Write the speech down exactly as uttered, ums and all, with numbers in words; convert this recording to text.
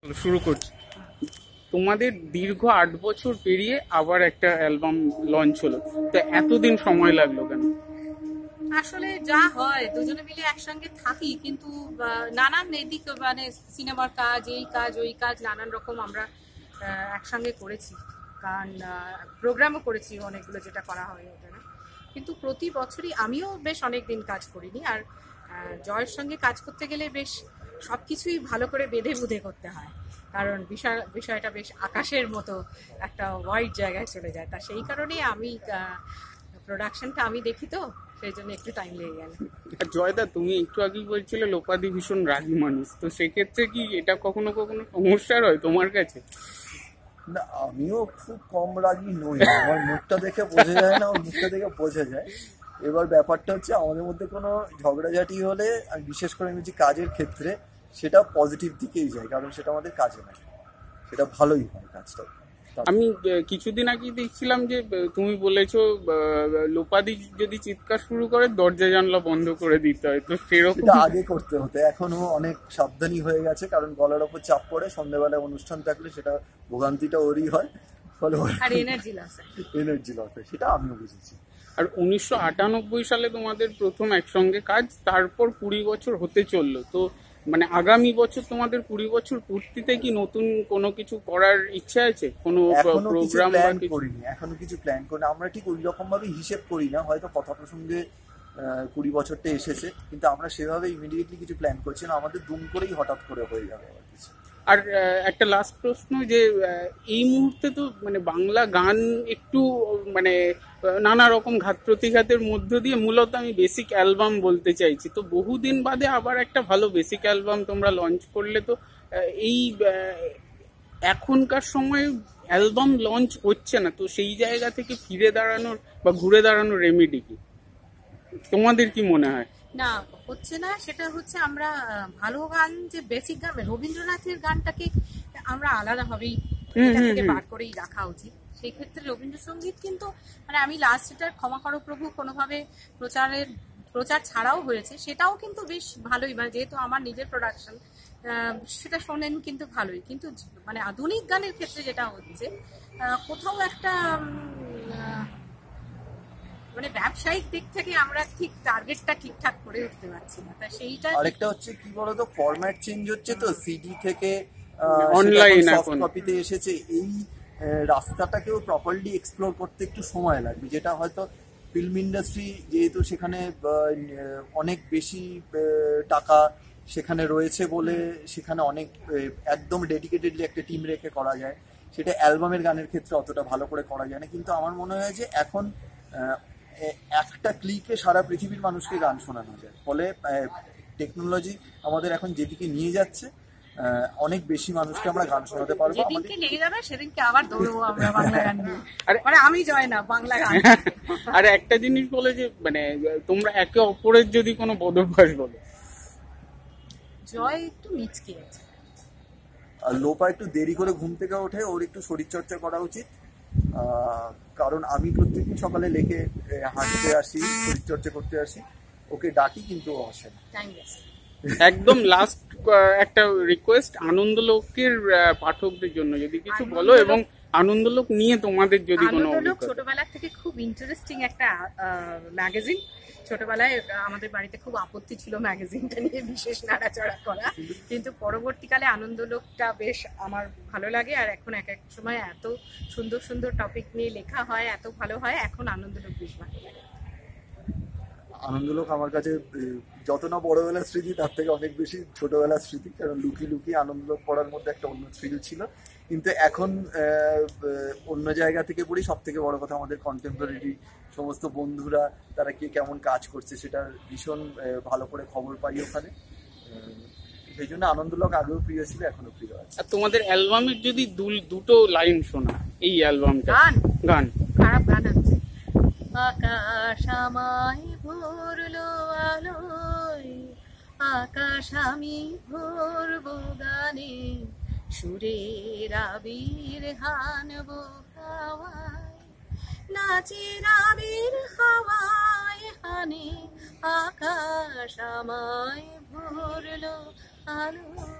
শুরু করছি। তোমাদের দীর্ঘ আট বছর পেরিয়ে আবার একটা অ্যালবাম লঞ্চ হলো, তো এতদিন সময় লাগলো কেন? আসলে যা হয় দুজনে মিলে একসঙ্গে থাকি, কিন্তু নানান এদিক মানে সিনেমার কাজ, এই কাজ ওই কাজ, নানান রকম আমরা একসঙ্গে করেছি, গান প্রোগ্রামও করেছি অনেকগুলো, যেটা করা হয় ওটা না। কিন্তু প্রতি বছরই আমিও বেশ অনেক দিন কাজ করিনি, আর জয়ের সঙ্গে কাজ করতে গেলে বেশ সব কিছুই ভালো করে বেঁধে বুঁধে করতে হয়, কারণ বিষয় বিষয়টা বেশ আকাশের মতো একটা ওয়াইড জায়গায় চলে যায়। তা সেই কারণেই আমি প্রোডাকশনটা আমি দেখি, তো সেই জন্য একটু টাইম লেগে গেল। জয়দা, তুমি একটু আগেই বলছিলে লোপাদি ভীষণ রাগী মানুষ, তো সেক্ষেত্রে কি এটা কখনো কখনো সমস্যার হয় তোমার কাছে? না, আমিও খুব কম রাগী নই, আমার মুখটা দেখে বোঝা যায় না, ওর মুখটা দেখে বোঝা যায়। এবার ব্যাপারটা হচ্ছে আমাদের মধ্যে কোনো ঝগড়াঝাটি হলে, বিশেষ করে আমি যে কাজের ক্ষেত্রে, সেটা পজিটিভ দিকেই যায়, কারণ সেটা আমাদের কাজে না, সেটা ভালোই হয় কাজটা। আমি কিছুদিন আগে দেখছিলাম যে তুমি বলেছো লোপাদি যদি চিৎকার শুরু করে দরজা জানলা বন্ধ করে দিতে হয়, তো সেরকম আগে করতে হতো, এখনো অনেক সাবধানী হয়ে গেছে, কারণ গলার ওপর চাপ পড়ে, সন্ধ্যাবেলায় অনুষ্ঠান থাকলে সেটা ভোগান্তিটা ওরই হয়, ফলে এনার্জি লস এনার্জি লস হয়, সেটা আমিও বুঝেছি। আর উনিশশো আটানব্বই সালে তোমাদের প্রথম একসঙ্গে কাজ, তারপর কুড়ি বছর হতে চললো, তো মানে আগামী বছর তোমাদের কুড়ি বছর পূর্তিতে কি নতুন কোনো কিছু করার ইচ্ছা আছে? কোনো প্রোগ্রাম করিনি, এখনো কিছু প্ল্যান করিনি, আমরা ঠিক ওই রকম ভাবে হিসেব করি না, হয়তো কথা প্রসঙ্গে কুড়ি বছরটা এসেছে, কিন্তু আমরা সেভাবে ইমিডিয়েটলি কিছু প্ল্যান করছি না, আমাদের দুম করেই হঠাৎ করে হয়ে যাবে আবার কিছু। আর একটা লাস্ট প্রশ্ন, যে এই মুহূর্তে তো মানে বাংলা গান একটু মানে নানা রকম ঘাত প্রতিঘাতের মধ্য দিয়ে, মূলত আমি বেসিক অ্যালবাম বলতে চাইছি, তো বহুদিন বাদে আবার একটা ভালো বেসিক অ্যালবাম তোমরা লঞ্চ করলে, তো এই এখনকার সময় অ্যালবাম লঞ্চ হচ্ছে না, তো সেই জায়গা থেকে ফিরে দাঁড়ানোর বা ঘুরে দাঁড়ানোর রেমেডি কি তোমাদের কি মনে হয়? না, হচ্ছে না, সেটা হচ্ছে আমরা ভালো গান, যে বেসিক গান রবীন্দ্রনাথের গানটাকে আমরা আলাদাভাবেই এটা থেকে বার করেই রাখা উচিত। সেই ক্ষেত্রে রবীন্দ্রসঙ্গীত কিন্তু মানে আমি লাস্ট এটার ক্ষমা করো প্রভু কোনোভাবে প্রচারের প্রচার ছাড়াও হয়েছে, সেটাও কিন্তু বেশ ভালোই, মানে যেহেতু আমার নিজের প্রোডাকশন, সেটা শোনেন কিন্তু ভালোই, কিন্তু মানে আধুনিক গানের ক্ষেত্রে যেটা হচ্ছে কোথাও একটা মানে ব্যবসায়িক দিক থেকে আমরা ঠিক টার্গেটটা ঠিকঠাক করে উঠতে পারছি না, তা সেইটা। আরেকটা হচ্ছে কি বলতো, ফরম্যাট চেঞ্জ হচ্ছে, তো সিডি থেকে অনলাইন সফট কপিতে এসেছে, এই রাস্তাটাকেও প্রপারলি এক্সপ্লোর করতে একটু সময় লাগবে, যেটা হয়তো ফিল্ম ইন্ডাস্ট্রি যেহেতু সেখানে অনেক বেশি টাকা সেখানে রয়েছে বলে সেখানে অনেক একদম ডেডিকেটেডলি একটা টিম রেখে করা যায়, সেটা অ্যালবামের গানের ক্ষেত্রে অতটা ভালো করে করা যায় না। কিন্তু আমার মনে হয় যে এখন একটা ক্লিকে সারা পৃথিবীর মানুষকে গান শোনানো যায়, ফলে টেকনোলজি আমাদের এখন যেদিকে নিয়ে যাচ্ছে অনেক বেশি মানুষকে আমরা গান শোনাতে পারবো। যেদিনকে লেগে যাবে সেদিনকে আবার দৌড়বো আমরা বাংলা গান নিয়ে, মানে আমি জয় না বাংলা গান। আর একটা জিনিস বলে যে মানে তোমরা একে অপরের যদি কোনো বদভ্যাস বলো। জয় একটু মিচকে আছে, আর লোপা একটু দেরি করে ঘুম থেকে ওঠে, ওর একটু শরীর চর্চা করা উচিত, কারণ আমি প্রত্যেকদিন সকালে লেকে হাঁটতে আসি, শরীর চর্চা করতে আসি, ওকে ডাকি কিন্তু ও আসে না। একদম লাস্ট একটা রিকোয়েস্ট আনন্দলোকের পাঠকদের জন্য যদি কিছু বলো, এবং আনন্দলোক নিয়ে তোমাদের যদি কোনো আনন্দলোক ছোটবেলা থেকে খুব ইন্টারেস্টিং একটা ম্যাগাজিন, ছোটবেলায় আমাদের বাড়িতে খুব আপত্তি ছিল ম্যাগাজিনটা নিয়ে বিশেষ নাড়াচড়া করা, কিন্তু পরবর্তীকালে আনন্দলোকটা বেশ আমার ভালো লাগে, আর এখন এক এক সময় এত সুন্দর সুন্দর টপিক নিয়ে লেখা হয়, এত ভালো হয়, এখন আনন্দলোক বেশ ভালো লাগে। আনন্দলোক আমার কাছে যত না বড়বেলার স্মৃতি, তার থেকে অনেক বেশি ছোটবেলার স্মৃতি, কারণ লুকিয়ে লুকিয়ে আনন্দলোক পড়ার মধ্যে একটা অন্য থ্রিল ছিল, কিন্তু এখন অন্য জায়গা থেকে পড়ি। সব থেকে বড় কথা, আমাদের কন্টেম্পোরারি সমস্ত বন্ধুরা তারা কে কেমন কাজ করছে সেটা ভীষণ ভালো করে খবর পাই ওখানে, সেই জন্য আনন্দলোক আগেও প্রিয় ছিল, এখনো প্রিয় আছে। আর তোমাদের অ্যালবামের যদি দুটো লাইন শোনা, এই অ্যালবামটা গান গান খারাপ গান আছে। আকাশ আমায় ভরলো আলোয়, আকাশ আমি ভরবো গানে, সুরের আবির হানবো হাওয়ায়, নাচের আবির হাওয়ায় হানে, আকাশ আমায় ভরলো আলোয়।